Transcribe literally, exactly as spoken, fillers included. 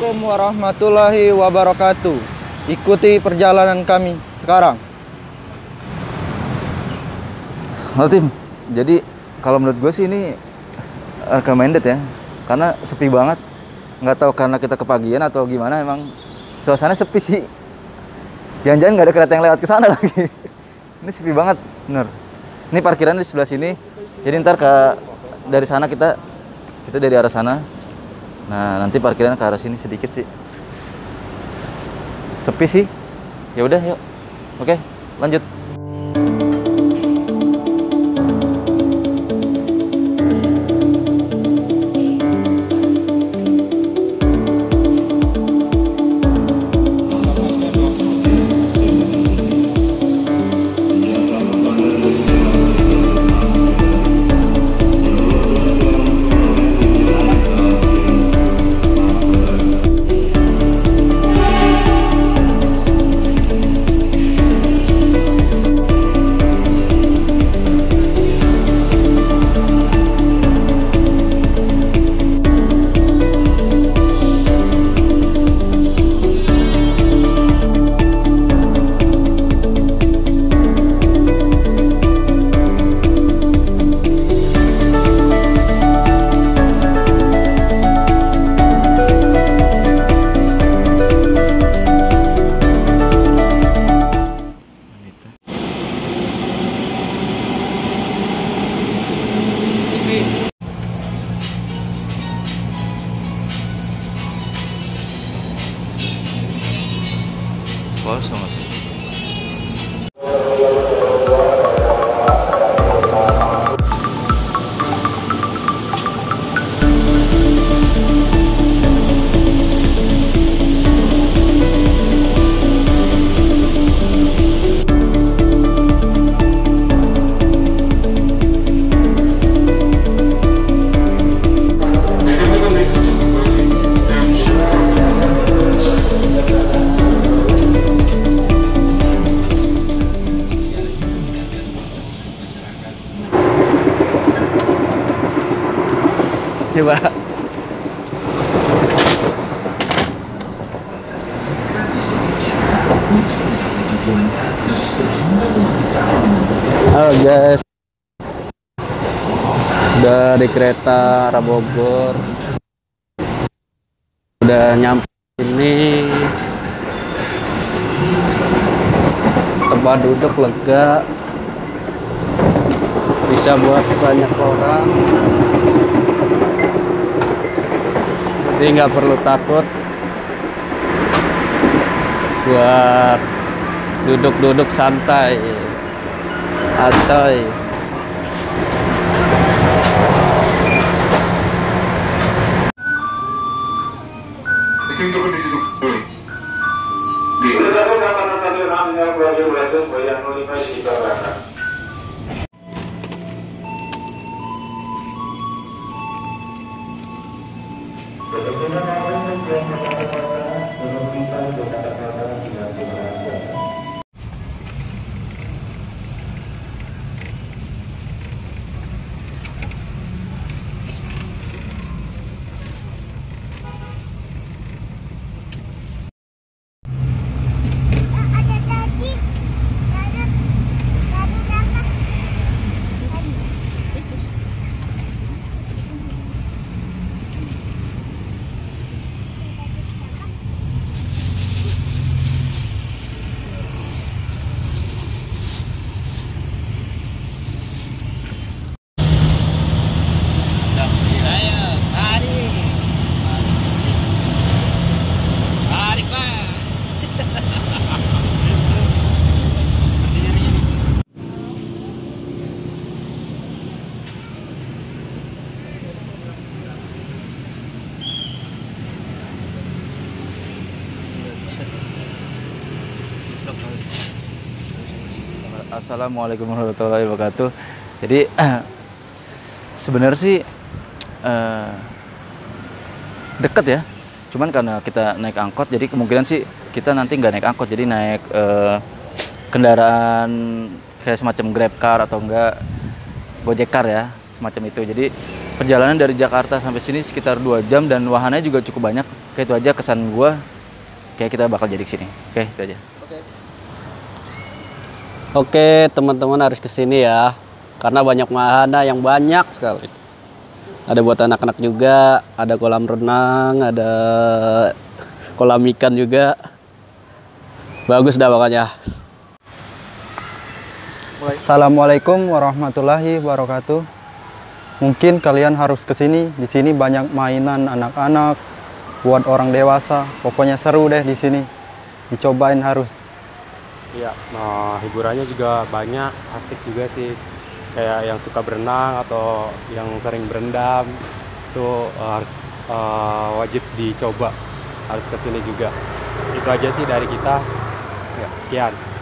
Assalamualaikum warahmatullahi wabarakatuh. Ikuti perjalanan kami sekarang. Halo tim, jadi kalau menurut gue sih ini recommended ya, karena sepi banget. Nggak tahu karena kita kepagian atau gimana, emang suasana sepi sih. Jangan-jangan nggak ada kereta yang lewat ke sana lagi. Ini sepi banget, bener. Ini parkiran di sebelah sini. Jadi ntar ke dari sana kita kita dari arah sana. Nah, nanti parkiran ke arah sini sedikit sih. Sepi sih. Ya udah, yuk. Oke, lanjut. Kosong. Coba. Halo guys, udah di kereta arah Bogor, udah nyampe ini, tempat duduk lega, bisa buat banyak orang. Jadi nggak perlu takut buat duduk-duduk santai, asoy. Assalamualaikum warahmatullahi wabarakatuh. Jadi sebenarnya sih uh, deket ya. Cuman karena kita naik angkot, jadi kemungkinan sih kita nanti nggak naik angkot, jadi naik uh, kendaraan kayak semacam Grab Car atau enggak Gojek Car ya, semacam itu. Jadi perjalanan dari Jakarta sampai sini sekitar dua jam dan wahananya juga cukup banyak. Kayak itu aja kesan gue. Kayak kita bakal jadi kesini. Oke, itu aja. Oke, teman-teman harus kesini ya, karena banyak wahana yang banyak sekali. Ada buat anak-anak juga, ada kolam renang, ada kolam ikan juga. Bagus dah pokoknya. Assalamualaikum warahmatullahi wabarakatuh. Mungkin kalian harus kesini. Di sini banyak mainan anak-anak, buat orang dewasa. Pokoknya seru deh di sini. Dicobain harus. Iya, nah hiburannya juga banyak, asik juga sih. Kayak yang suka berenang atau yang sering berendam itu uh, harus uh, wajib dicoba, harus kesini juga. Itu aja sih dari kita. Ya, sekian.